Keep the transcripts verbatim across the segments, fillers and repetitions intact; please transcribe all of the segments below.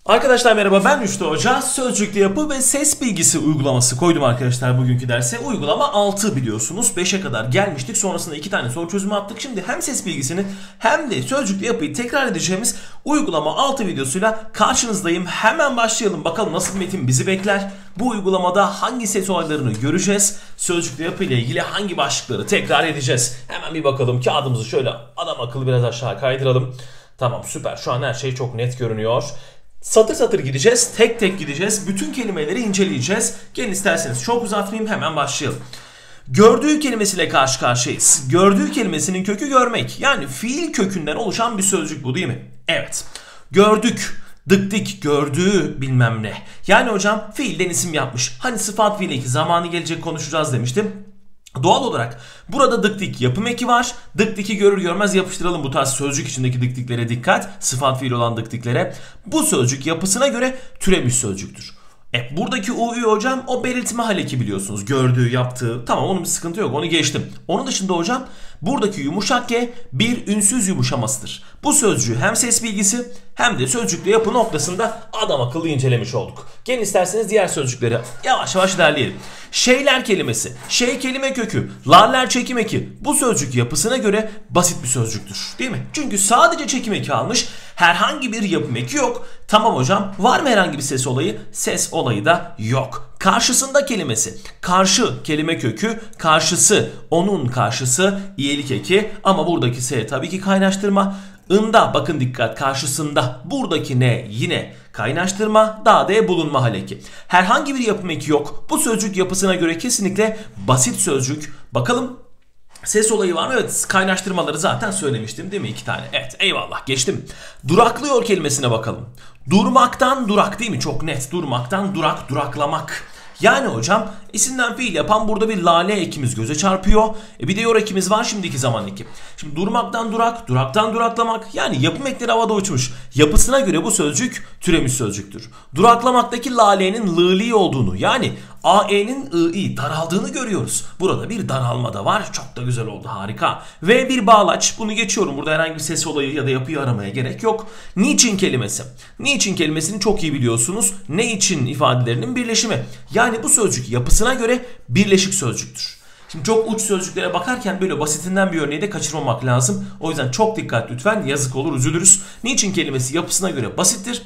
Arkadaşlar merhaba, ben Rüştü Hoca. Sözcükte yapı ve ses bilgisi uygulaması koydum arkadaşlar bugünkü derse. Uygulama altı biliyorsunuz. beşe kadar gelmiştik. Sonrasında iki tane soru çözümü yaptık. Şimdi hem ses bilgisini hem de sözcükte yapıyı tekrar edeceğimiz uygulama altı videosuyla karşınızdayım. Hemen başlayalım. Bakalım nasıl bir metin bizi bekler. Bu uygulamada hangi ses olaylarını göreceğiz? Sözcükte yapı ile ilgili hangi başlıkları tekrar edeceğiz? Hemen bir bakalım. Kağıdımızı şöyle adam akıllı biraz aşağı kaydıralım. Tamam, süper. Şu an her şey çok net görünüyor. Satır satır gideceğiz, tek tek gideceğiz, bütün kelimeleri inceleyeceğiz. Gelin isterseniz çok uzatmayayım, hemen başlayalım. Gördüğü kelimesiyle karşı karşıyayız. Gördüğü kelimesinin kökü görmek. Yani fiil kökünden oluşan bir sözcük bu, değil mi? Evet. Gördük, dıktik, gördüğü bilmem ne. Yani hocam fiilden isim yapmış. Hani sıfat fiil eki zamanı gelecek konuşacağız demiştim. Doğal olarak burada dıktik yapım eki var. Dıktiki görür görmez yapıştıralım bu tarz sözcük içindeki dıktiklere dikkat. Sıfat fiil olan dıktiklere. Bu sözcük yapısına göre türemiş sözcüktür. E buradaki u ü hocam o belirtme hal eki biliyorsunuz. Gördüğü, yaptığı. Tamam, onun bir sıkıntı yok, onu geçtim. Onun dışında hocam buradaki yumuşak G bir ünsüz yumuşamasıdır. Bu sözcüğü hem ses bilgisi hem de sözcükle yapı noktasında adam akıllı incelemiş olduk. Gelin isterseniz diğer sözcükleri yavaş yavaş ilerleyelim. Şeyler kelimesi, şey kelime kökü, larler çekim eki. Bu sözcük yapısına göre basit bir sözcüktür, değil mi? Çünkü sadece çekim eki almış, herhangi bir yapım eki yok. Tamam hocam, var mı herhangi bir ses olayı? Ses olayı da yok. Karşısında kelimesi, karşı kelime kökü, karşısı, onun karşısı, iyilik eki ama buradaki S tabii ki kaynaştırma. Inda bakın dikkat, karşısında, buradaki ne yine kaynaştırma, da de bulunma hal eki. Herhangi bir yapım eki yok. Bu sözcük yapısına göre kesinlikle basit sözcük. Bakalım ses olayı var mı? Evet, kaynaştırmaları zaten söylemiştim değil mi? İki tane. Evet, eyvallah, geçtim. Duraklıyor kelimesine bakalım. Durmaktan durak, değil mi? Çok net. Durmaktan durak, duraklamak. Yani hocam isimden fiil yapan burada bir lale ekimiz göze çarpıyor. E bir de yor ekimiz var, şimdiki zaman eki. Şimdi durmaktan durak, duraktan duraklamak, yani yapım ekleri havada uçmuş. Yapısına göre bu sözcük türemiş sözcüktür. Duraklamaktaki lale'nin lığli olduğunu, yani ae'nin ı'ı daraldığını görüyoruz. Burada bir daralma da var. Çok da güzel oldu, harika. Ve bir bağlaç, bunu geçiyorum. Burada herhangi bir ses olayı ya da yapıyı aramaya gerek yok. Niçin kelimesi. Niçin kelimesini çok iyi biliyorsunuz. Ne için ifadelerinin birleşimi. Yani bu sözcük yapısına göre birleşik sözcüktür. Şimdi çok uç sözcüklere bakarken böyle basitinden bir örneği de kaçırmamak lazım. O yüzden çok dikkat lütfen, yazık olur, üzülürüz. Niçin kelimesi yapısına göre basittir.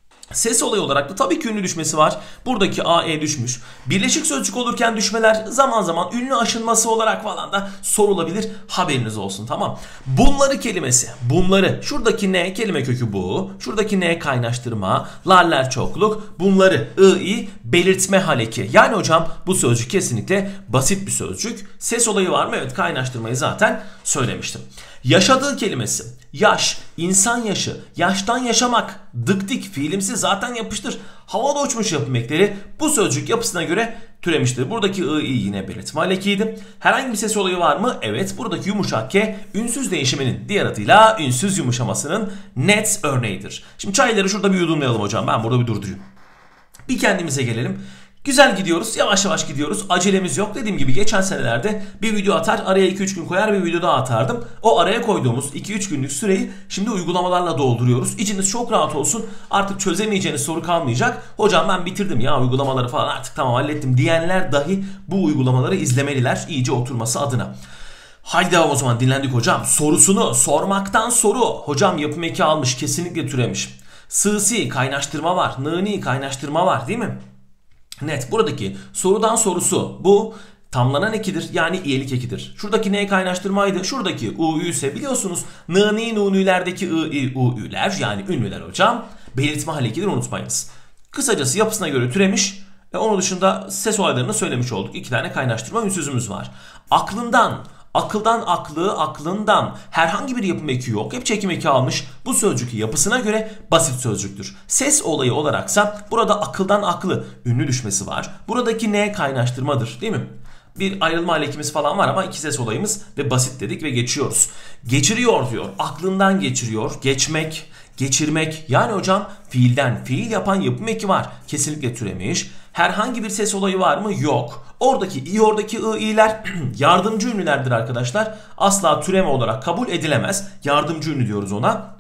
Ses olayı olarak da tabii ki ünlü düşmesi var. Buradaki a e düşmüş. Birleşik sözcük olurken düşmeler zaman zaman ünlü aşınması olarak falan da sorulabilir. Haberiniz olsun, tamam. Bunları kelimesi. Bunları. Şuradaki ne kelime kökü bu. Şuradaki ne kaynaştırma. Larler çokluk. Bunları ı i belirtme hal eki. Yani hocam bu sözcük kesinlikle basit bir sözcük. Ses olayı var mı? Evet, kaynaştırmayı zaten söylemiştim. Yaşadığı kelimesi. Yaş, insan yaşı, yaştan yaşamak, dıktik fiilimsi zaten yapıştır. Havada uçmuş yapım ekleri bu sözcük yapısına göre türemiştir. Buradaki ı i yine belirtme hal ekiydi. Herhangi bir ses olayı var mı? Evet, buradaki yumuşak K ünsüz değişiminin diğer adıyla ünsüz yumuşamasının net örneğidir. Şimdi çayları şurada bir yudumlayalım hocam. Ben burada bir durdurayım. Bir kendimize gelelim. Güzel gidiyoruz, yavaş yavaş gidiyoruz, acelemiz yok. Dediğim gibi geçen senelerde bir video atar, araya iki üç gün koyar, bir video daha atardım. O araya koyduğumuz iki üç günlük süreyi şimdi uygulamalarla dolduruyoruz. İçiniz çok rahat olsun, artık çözemeyeceğiniz soru kalmayacak. Hocam ben bitirdim ya uygulamaları falan, artık tamam hallettim diyenler dahi bu uygulamaları izlemeliler, iyice oturması adına. Haydi devam o zaman, dinlendik hocam. Sorusunu sormaktan soru. Hocam yapım eki almış, kesinlikle türemiş. Sığsi kaynaştırma var, nığni kaynaştırma var, değil mi? Net, buradaki sorudan sorusu bu tamlanan ekidir, yani iyilik ekidir. Şuradaki ne kaynaştırmaydı, şuradaki u ü ise biliyorsunuz nığni nunilerdeki ı i u ü'ler, yani ünlüler hocam belirtme hal ekidir, unutmayınız. Kısacası yapısına göre türemiş ve onun dışında ses olaylarını söylemiş olduk. İki tane kaynaştırma ünsüzümüz var. Aklından, akıldan aklı, aklından herhangi bir yapım eki yok. Hep çekim eki almış. Bu sözcük yapısına göre basit sözcüktür. Ses olayı olaraksa burada akıldan aklı ünlü düşmesi var. Buradaki ne kaynaştırmadır, değil mi? Bir ayrılma hal ekimiz falan var ama iki ses olayımız ve basit dedik ve geçiyoruz. Geçiriyor diyor. Aklından geçiriyor. Geçmek, geçirmek. Yani hocam fiilden fiil yapan yapım eki var. Kesinlikle türemiş. Herhangi bir ses olayı var mı? Yok. Oradaki i, oradaki ı, i'ler yardımcı ünlülerdir arkadaşlar. Asla türeme olarak kabul edilemez. Yardımcı ünlü diyoruz ona.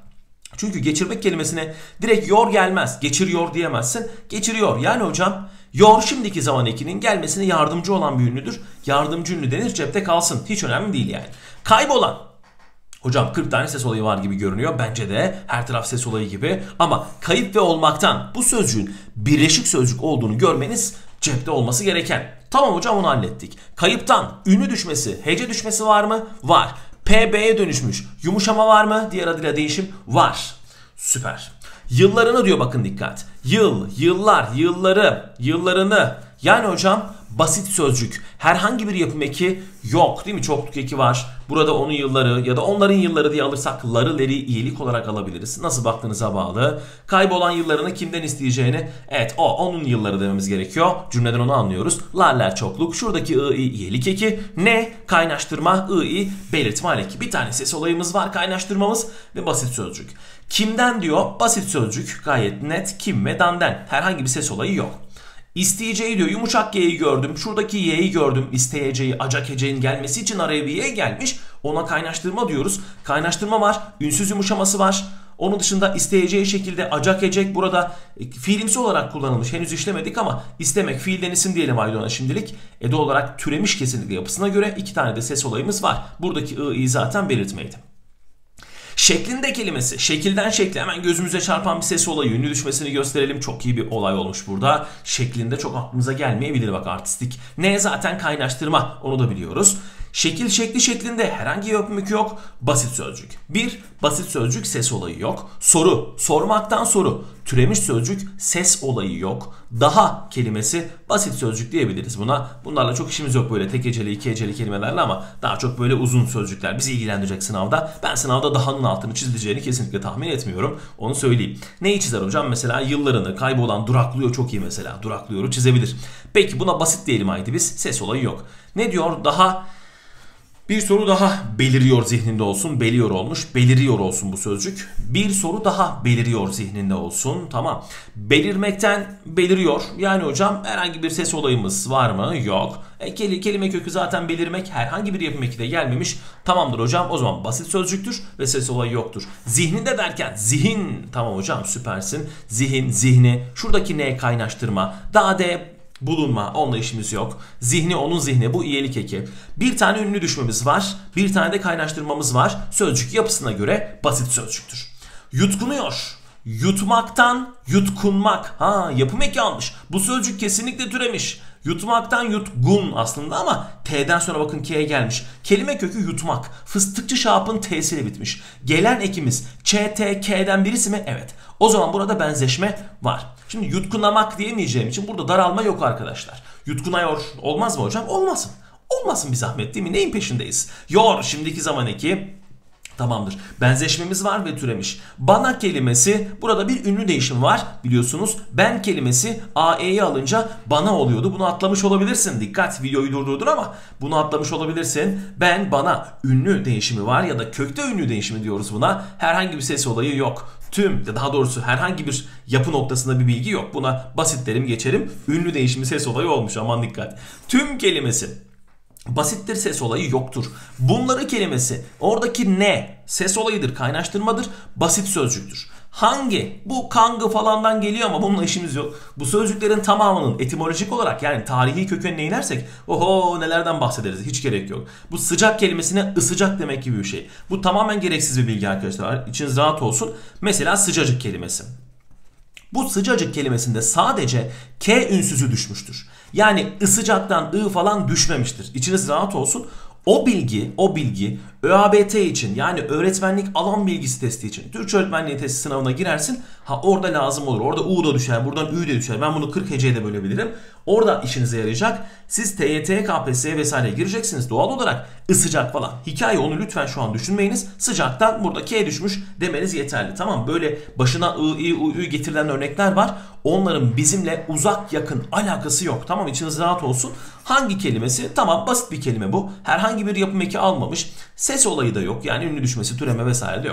Çünkü geçirmek kelimesine direkt yor gelmez. Geçiriyor diyemezsin. Geçiriyor. Yani hocam yor şimdiki zaman ekinin gelmesine yardımcı olan bir ünlüdür. Yardımcı ünlü denir, cepte kalsın. Hiç önemli değil yani. Kaybolan. Hocam kırk tane ses olayı var gibi görünüyor. Bence de her taraf ses olayı gibi. Ama kayıp ve olmaktan bu sözcüğün birleşik sözcük olduğunu görmeniz cepte olması gereken. Tamam hocam, onu hallettik. Kayıptan ünlü düşmesi, hece düşmesi var mı? Var. P B'ye dönüşmüş. Yumuşama var mı? Diğer adıyla değişim var. Süper. Yıllarını diyor, bakın dikkat. Yıl, yıllar, yılları, yıllarını. Yani hocam basit sözcük. Herhangi bir yapım eki yok değil mi? Çokluk eki var. Burada onun yılları ya da onların yılları diye alırsak ları leri iyilik olarak alabiliriz. Nasıl baktığınıza bağlı. Kaybolan yıllarını kimden isteyeceğini, evet o onun yılları dememiz gerekiyor. Cümleden onu anlıyoruz. Larler çokluk. Şuradaki ı i iyilik eki. Ne? Kaynaştırma, ı i belirtme eki. Bir tane ses olayımız var, kaynaştırmamız ve basit sözcük. Kimden diyor? Basit sözcük, gayet net. Kim ve dan'den. Herhangi bir ses olayı yok. İsteyeceği diyor, yumuşak y'yi gördüm. Şuradaki y'yi gördüm. İsteyeceği, acak heceğin gelmesi için araya bir y gelmiş. Ona kaynaştırma diyoruz. Kaynaştırma var. Ünsüz yumuşaması var. Onun dışında isteyeceği şekilde acak ecek burada fiilimsi olarak kullanılmış. Henüz işlemedik ama istemek fiilden isim diyelim Aydın'a şimdilik. Ede olarak türemiş kesinlikle yapısına göre iki tane de ses olayımız var. Buradaki ı, i zaten belirtmeydi. Şeklinde kelimesi. Şekilden şekle hemen gözümüze çarpan bir ses olayı. Ünlü düşmesini gösterelim. Çok iyi bir olay olmuş burada. Şeklinde çok aklımıza gelmeyebilir bak, artistik. Ne? Zaten kaynaştırma. Onu da biliyoruz. Şekil şekli şeklinde herhangi bir yapım eki yok. Basit sözcük. Bir, basit sözcük, ses olayı yok. Soru, sormaktan soru. Türemiş sözcük, ses olayı yok. Daha kelimesi basit sözcük diyebiliriz buna. Bunlarla çok işimiz yok, böyle tek heceli, iki heceli kelimelerle, ama daha çok böyle uzun sözcükler bizi ilgilendirecek sınavda. Ben sınavda dahanın altını çizileceğini kesinlikle tahmin etmiyorum. Onu söyleyeyim. Neyi çizer hocam? Mesela yıllarını, kaybolan, duraklıyor, çok iyi mesela. Duraklıyor'u çizebilir. Peki buna basit diyelim haydi biz. Ses olayı yok. Ne diyor? Daha. Bir soru daha beliriyor zihninde olsun. Beliyor olmuş. Beliriyor olsun bu sözcük. Bir soru daha beliriyor zihninde olsun. Tamam. Belirmekten beliriyor. Yani hocam herhangi bir ses olayımız var mı? Yok. E, kelime kökü zaten belirmek. Herhangi bir yapım eki de gelmemiş. Tamamdır hocam. O zaman basit sözcüktür ve ses olayı yoktur. Zihninde derken zihin. Tamam hocam, süpersin. Zihin, zihni. Şuradaki ne? Kaynaştırma. Daha de bulunma, onunla işimiz yok. Zihni, onun zihni, bu iyilik eki. Bir tane ünlü düşmemiz var. Bir tane de kaynaştırmamız var. Sözcük yapısına göre basit sözcüktür. Yutkunuyor. Yutmaktan yutkunmak. Ha, yapım eki almış. Bu sözcük kesinlikle türemiş. Yutmaktan yutgun aslında ama t'den sonra bakın k'ye gelmiş. Kelime kökü yutmak. Fıstıkçı şapın t'siyle bitmiş. Gelen ekimiz ç, t, k'den birisi mi? Evet. O zaman burada benzeşme var. Şimdi yutkunamak diyemeyeceğim için burada daralma yok arkadaşlar. Yutkunuyor olmaz mı hocam? Olmasın. Olmasın bir zahmet değil mi? Neyin peşindeyiz? Yor şimdiki zaman eki. Tamamdır. Benzeşmemiz var ve türemiş. Bana kelimesi, burada bir ünlü değişim var biliyorsunuz. Ben kelimesi a e'yi alınca bana oluyordu. Bunu atlamış olabilirsin. Dikkat, videoyu durdurdur ama bunu atlamış olabilirsin. Ben, bana ünlü değişimi var ya da kökte ünlü değişimi diyoruz buna. Herhangi bir ses olayı yok. Tüm, daha doğrusu herhangi bir yapı noktasında bir bilgi yok. Buna basit derim, geçerim. Ünlü değişimi ses olayı olmuş, aman dikkat. Tüm kelimesi basittir, ses olayı yoktur. Bunları kelimesi, oradaki ne? Ses olayıdır, kaynaştırmadır, basit sözcüktür. Hangi? Bu kangı falandan geliyor ama bununla işimiz yok. Bu sözcüklerin tamamının etimolojik olarak, yani tarihi kökenine inersek oho nelerden bahsederiz, hiç gerek yok. Bu sıcak kelimesine ısıcak demek gibi bir şey. Bu tamamen gereksiz bir bilgi arkadaşlar. İçiniz rahat olsun. Mesela sıcacık kelimesi. Bu sıcacık kelimesinde sadece K ünsüzü düşmüştür. Yani ısıcaktan ı falan düşmemiştir. İçiniz rahat olsun. O bilgi, o bilgi ÖABT için, yani öğretmenlik alan bilgisi testi için, Türkçe öğretmenliği testi sınavına girersin. Ha, orada lazım olur. Orada U da düşer, buradan Ü de düşer. Ben bunu kırk heceye de bölebilirim. Orada işinize yarayacak. Siz T Y T, K P S S vesaire gireceksiniz. Doğal olarak ısıcak falan. Hikaye, onu lütfen şu an düşünmeyiniz. Sıcaktan burada K düşmüş demeniz yeterli. Tamam, böyle başına I, I, U, Ü getirilen örnekler var. Onların bizimle uzak yakın alakası yok. Tamam, içiniz rahat olsun. Hangi kelimesi? Tamam, basit bir kelime bu. Herhangi bir yapım eki almamış. Ses olayı da yok. Yani ünlü düşmesi, türeme vesaire de yok.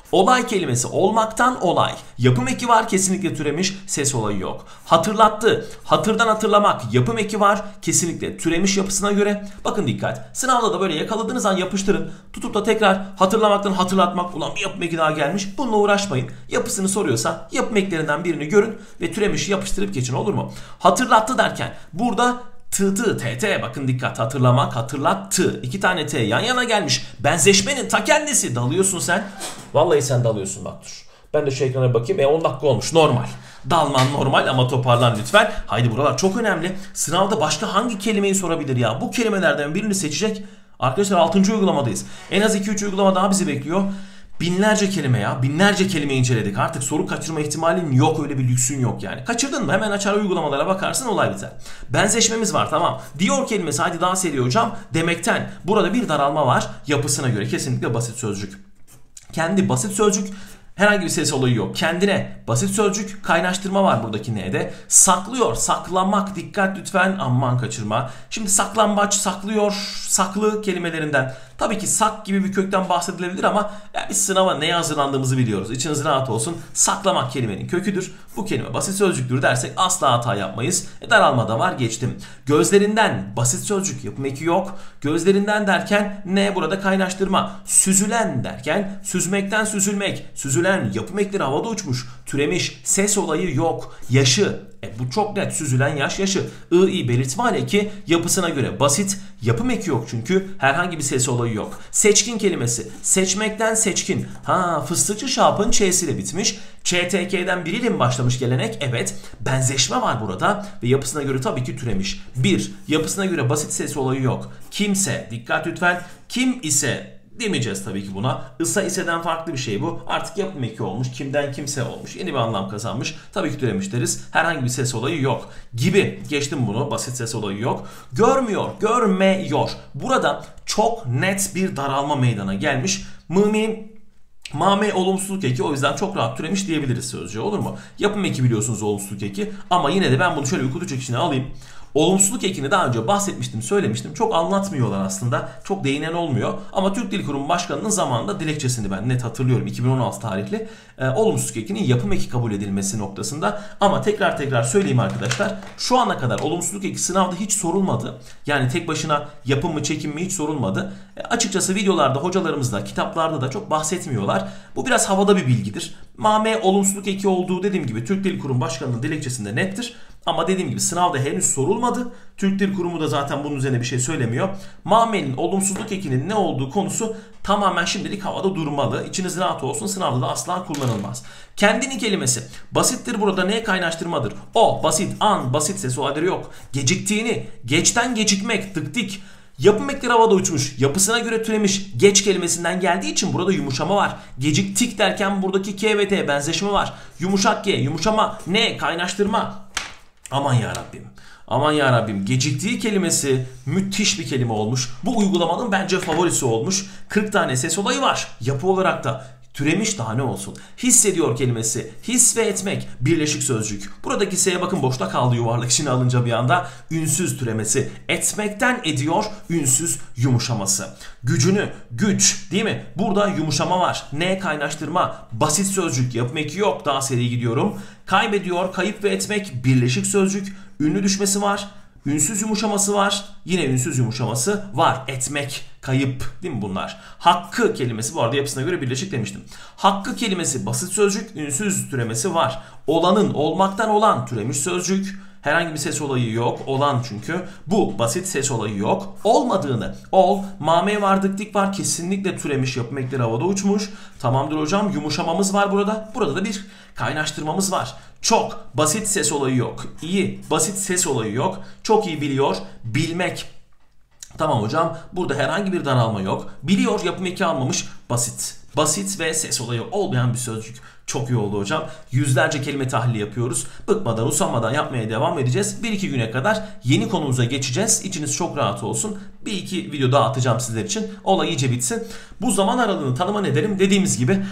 Olay kelimesi olmaktan olay. Yapım eki var, kesinlikle türemiş, ses olayı yok. Hatırlattı. Hatırdan hatırlamak. Yapım eki var, kesinlikle türemiş yapısına göre. Bakın dikkat. Sınavda da böyle yakaladığınız an yapıştırın. Tutup da tekrar hatırlamaktan hatırlatmak. Ulan bir yapım eki daha gelmiş. Bununla uğraşmayın. Yapısını soruyorsa yapım eklerinden birini görün ve türemişi yapıştırıp geçin, olur mu? Hatırlattı derken burada tı tı t t, bakın dikkat, hatırlamak, hatırlattı. İki tane t yan yana gelmiş. Benzeşmenin ta kendisi. Dalıyorsun sen. Vallahi sen dalıyorsun, bak dur. Ben de şu ekrana bakayım. E on dakika olmuş, normal. Dalman normal ama toparlan lütfen. Haydi buralar çok önemli. Sınavda başka hangi kelimeyi sorabilir ya? Bu kelimelerden birini seçecek. Arkadaşlar altıncı uygulamadayız. En az iki üç uygulama daha bizi bekliyor. Binlerce kelime ya. Binlerce kelime inceledik. Artık soru kaçırma ihtimalin yok. Öyle bir lüksün yok yani. Kaçırdın mı? Hemen açar uygulamalara bakarsın, olay biter. Benzeşmemiz var, tamam. Diyor kelimesi, hadi daha seri hocam demekten. Burada bir daralma var. Yapısına göre kesinlikle basit sözcük. Kendi basit sözcük. Herhangi bir ses olayı yok. Kendine basit sözcük, kaynaştırma var buradaki neyde? Saklıyor, saklamak, dikkat lütfen, aman kaçırma. Şimdi saklambaç, saklıyor, saklı kelimelerinden. Tabii ki sak gibi bir kökten bahsedilebilir ama ya biz sınava neye hazırlandığımızı biliyoruz. İçiniz rahat olsun. Saklamak kelimenin köküdür. Bu kelime basit sözcüktür dersek asla hata yapmayız. E, daralma da var, geçtim. Gözlerinden basit sözcük, yapım eki yok. Gözlerinden derken ne? Burada kaynaştırma. Süzülen derken süzmekten süzülmek. Süzülen, yapım ekleri havada uçmuş. Türemiş, ses olayı yok. Yaşı. E bu çok net, süzülen yaş, yaşı. I, i belirtme haleki, yapısına göre basit. Yapım eki yok çünkü, herhangi bir ses olayı yok. Seçkin kelimesi. Seçmekten seçkin. Ha, fıstıkçı şapın ç'siyle bitmiş. Ç T K'den biriyle mi başlamış gelenek? Evet. Benzeşme var burada ve yapısına göre tabii ki türemiş. bir. Yapısına göre basit ses olayı yok. Kimse, dikkat lütfen. Kim ise demeyeceğiz tabii ki buna. Isa iseden farklı bir şey bu. Artık yapım eki olmuş. Kimden kimse olmuş. Yeni bir anlam kazanmış. Tabii ki türemiş deriz. Herhangi bir ses olayı yok. Gibi. Geçtim bunu. Basit ses olayı yok. Görmüyor. Görmüyor. Burada çok net bir daralma meydana gelmiş. Mımi Mame olumsuzluk eki, o yüzden çok rahat türemiş diyebiliriz sözcüğe, olur mu? Yapım eki biliyorsunuz olumsuzluk eki, ama yine de ben bunu şöyle bir kutu çekişine alayım. Olumsuzluk ekini daha önce bahsetmiştim, söylemiştim. Çok anlatmıyorlar aslında. Çok değinen olmuyor. Ama Türk Dil Kurumu Başkanı'nın zamanında dilekçesini ben net hatırlıyorum. iki bin on altı tarihli. E, olumsuzluk ekinin yapım eki kabul edilmesi noktasında. Ama tekrar tekrar söyleyeyim arkadaşlar. Şu ana kadar olumsuzluk eki sınavda hiç sorulmadı. Yani tek başına yapım mı çekim mi hiç sorulmadı. E, açıkçası videolarda, hocalarımızda, kitaplarda da çok bahsetmiyorlar. Bu biraz havada bir bilgidir. Mame olumsuzluk eki olduğu, dediğim gibi, Türk Dil Kurumu Başkanı'nın dilekçesinde nettir. Ama dediğim gibi sınavda henüz sorulmadı. Türk Dil Kurumu da zaten bunun üzerine bir şey söylemiyor. Mame'nin olumsuzluk ekinin ne olduğu konusu tamamen şimdilik havada durmalı. İçiniz rahat olsun, sınavda da asla kullanılmaz. Kendini kelimesi. Basittir burada, neye kaynaştırmadır? O, basit, an, basit ses olayları yok. Geciktiğini, geçten gecikmek, tık tik. Yapım ekleri havada uçmuş. Yapısına göre türemiş. Geç kelimesinden geldiği için burada yumuşama var. Geciktik derken buradaki K ve T benzeşme var. Yumuşak G, yumuşama, ne, kaynaştırma. Aman ya Rabbim. Aman ya Rabbim. Geciktiği kelimesi müthiş bir kelime olmuş. Bu uygulamanın bence favorisi olmuş. kırk tane ses olayı var. Yapı olarak da türemiş, daha ne olsun. Hissediyor kelimesi. His ve etmek. Birleşik sözcük. Buradaki S'ye bakın, boşta kaldı yuvarlak içine alınca bir anda. Ünsüz türemesi. Etmekten ediyor. Ünsüz yumuşaması. Gücünü, güç, değil mi? Burada yumuşama var. Ne, kaynaştırma. Basit sözcük. Yapım eki yok. Daha seri gidiyorum. Kaybediyor. Kayıp ve etmek. Birleşik sözcük. Ünlü düşmesi var. Ünsüz yumuşaması var. Yine ünsüz yumuşaması var. Etmek, kayıp, değil mi bunlar? Hakkı kelimesi, bu arada yapısına göre birleşik demiştim. Hakkı kelimesi basit sözcük, ünsüz türemesi var. Olanın, olmaktan olan türemiş sözcük. Herhangi bir ses olayı yok. Olan çünkü. Bu basit ses olayı yok. Olmadığını, ol, mame var, dık dik var. Kesinlikle türemiş, yapım ekleri havada uçmuş. Tamamdır hocam. Yumuşamamız var burada. Burada da bir kaynaştırmamız var. Çok basit ses olayı yok. İyi, basit ses olayı yok. Çok iyi biliyor, bilmek. Tamam hocam, burada herhangi bir daralma yok. Biliyor, yapım eki almamış, basit. Basit ve ses olayı olmayan bir sözcük. Çok iyi oldu hocam. Yüzlerce kelime tahlili yapıyoruz. Bıkmadan, usanmadan yapmaya devam edeceğiz. bir iki güne kadar yeni konumuza geçeceğiz. İçiniz çok rahat olsun. bir iki video daha atacağım sizler için. Olay iyice bitsin. Bu zaman aralığını tanıma nedenim, dediğimiz gibi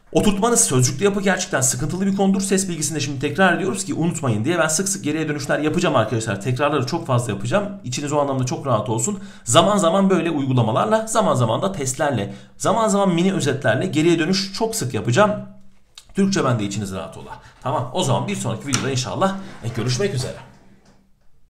Oturtmanız sözcüklü yapı gerçekten sıkıntılı bir konudur. Ses bilgisinde şimdi tekrar ediyoruz ki unutmayın diye. Ben sık sık geriye dönüşler yapacağım arkadaşlar. Tekrarları çok fazla yapacağım. İçiniz o anlamda çok rahat olsun. Zaman zaman böyle uygulamalarla, zaman zaman da testlerle, zaman zaman mini özetlerle geriye dönüş çok sık yapacağım. Türkçe bende, içiniz rahat ola. Tamam, o zaman bir sonraki videoda inşallah görüşmek üzere.